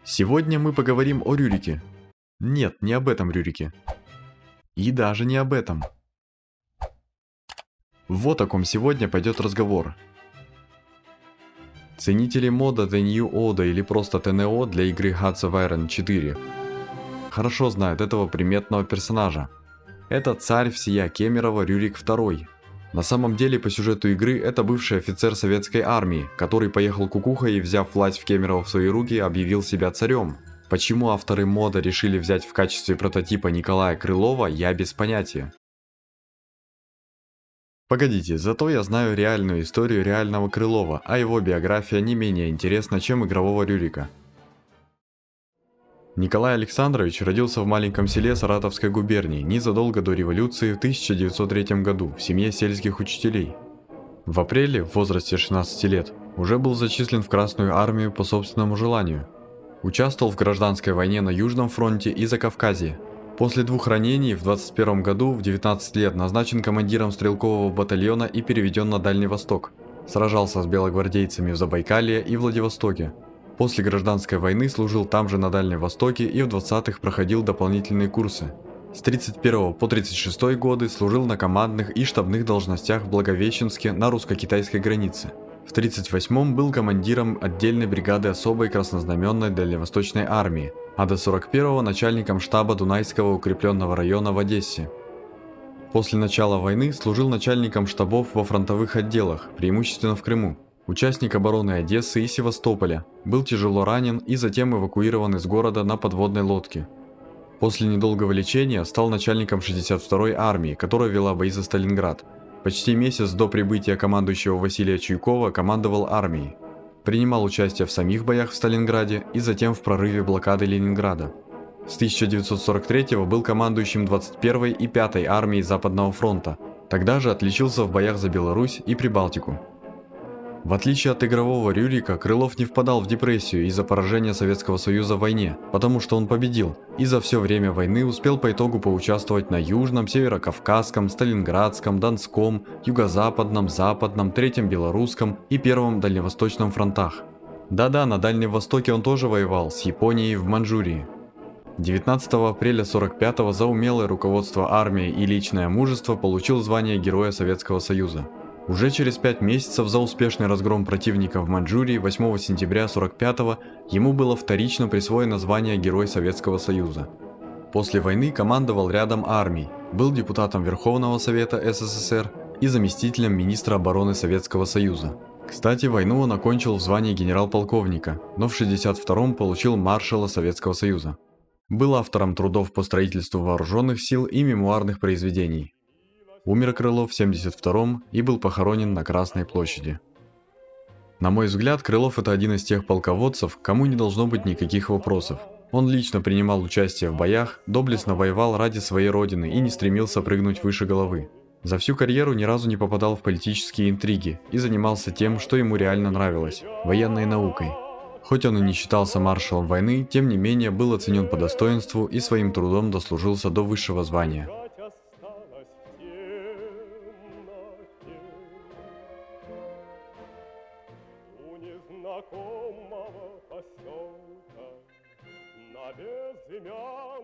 Сегодня мы поговорим о Рюрике. Нет, не об этом Рюрике. И даже не об этом. Вот о ком сегодня пойдет разговор. Ценители мода The New Order или просто ТНО для игры Hearts of Iron 4 хорошо знают этого приметного персонажа. Это царь всея Кемерово Рюрик II. На самом деле, по сюжету игры, это бывший офицер советской армии, который поехал кукухой и, взяв власть в Кемерово в свои руки, объявил себя царем. Почему авторы мода решили взять в качестве прототипа Николая Крылова, я без понятия. Погодите, зато я знаю реальную историю реального Крылова, а его биография не менее интересна, чем игрового Рюрика. Николай Александрович родился в маленьком селе Саратовской губернии незадолго до революции в 1903 году в семье сельских учителей. В апреле, в возрасте 16 лет, уже был зачислен в Красную армию по собственному желанию. Участвовал в гражданской войне на Южном фронте и Закавказье. После 2 ранений в 21 году в 19 лет назначен командиром стрелкового батальона и переведен на Дальний Восток. Сражался с белогвардейцами в Забайкалье и Владивостоке. После гражданской войны служил там же на Дальнем Востоке и в 20-х проходил дополнительные курсы. С 31 по 36 годы служил на командных и штабных должностях в Благовещенске на русско-китайской границе. В 38-м был командиром отдельной бригады особой краснознаменной Дальневосточной армии, а до 41-го начальником штаба Дунайского укрепленного района в Одессе. После начала войны служил начальником штабов во фронтовых отделах, преимущественно в Крыму. Участник обороны Одессы и Севастополя, был тяжело ранен и затем эвакуирован из города на подводной лодке. После недолгого лечения стал начальником 62-й армии, которая вела бои за Сталинград. Почти месяц до прибытия командующего Василия Чуйкова командовал армией. Принимал участие в самих боях в Сталинграде и затем в прорыве блокады Ленинграда. С 1943 был командующим 21-й и 5-й армией Западного фронта. Тогда же отличился в боях за Беларусь и Прибалтику. В отличие от игрового Рюрика, Крылов не впадал в депрессию из-за поражения Советского Союза в войне, потому что он победил, и за все время войны успел по итогу поучаствовать на Южном, Северокавказском, Сталинградском, Донском, Юго-Западном, Западном, Третьем Белорусском и Первом Дальневосточном фронтах. Да-да, на Дальнем Востоке он тоже воевал, с Японией в Манчжурии. 19 апреля 45-го за умелое руководство армией и личное мужество получил звание Героя Советского Союза. Уже через 5 месяцев за успешный разгром противника в Манчжурии 8 сентября 45-го ему было вторично присвоено звание Герой Советского Союза. После войны командовал рядом армий, был депутатом Верховного Совета СССР и заместителем министра обороны Советского Союза. Кстати, войну он окончил в звании генерал-полковника, но в 62-м получил маршала Советского Союза. Был автором трудов по строительству вооруженных сил и мемуарных произведений. Умер Крылов в 72-м и был похоронен на Красной площади. На мой взгляд, Крылов это один из тех полководцев, кому не должно быть никаких вопросов. Он лично принимал участие в боях, доблестно воевал ради своей родины и не стремился прыгнуть выше головы. За всю карьеру ни разу не попадал в политические интриги и занимался тем, что ему реально нравилось – военной наукой. Хоть он и не считался маршалом войны, тем не менее был оценен по достоинству и своим трудом дослужился до высшего звания. Знакомого поселка на безымянном